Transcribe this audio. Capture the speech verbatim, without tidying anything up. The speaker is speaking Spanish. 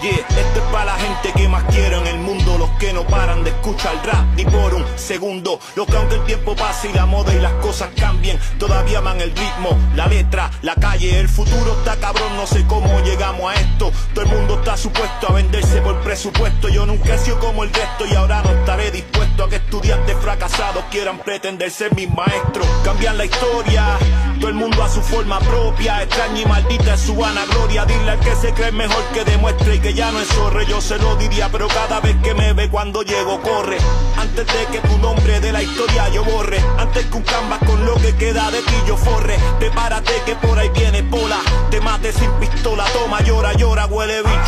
Yeah, esto es para la gente que más quiero en el mundo, los que no paran de escuchar rap ni por un segundo. Los que aunque el tiempo pase y la moda y las cosas cambien, todavía aman el ritmo, la letra, la calle. El futuro está cabrón, no sé cómo llegamos a esto. Todo el mundo está supuesto a venderse por presupuesto. Yo nunca he sido como el resto y ahora no estaré dispuesto a que estudiantes fracasados quieran pretender ser mis maestros. Cambian la historia, todo el mundo a su forma propia, extraña y maldita es su vanagloria. Dile al que se cree mejor que demuestre y que ya no es zorre. Yo se lo diría, pero cada vez que me ve cuando llego corre. Antes de que tu nombre de la historia yo borre, antes que un canvas con lo que queda de ti yo forre. Prepárate que por ahí viene pola, te mate sin pistola. Toma, llora, llora, huele bicho.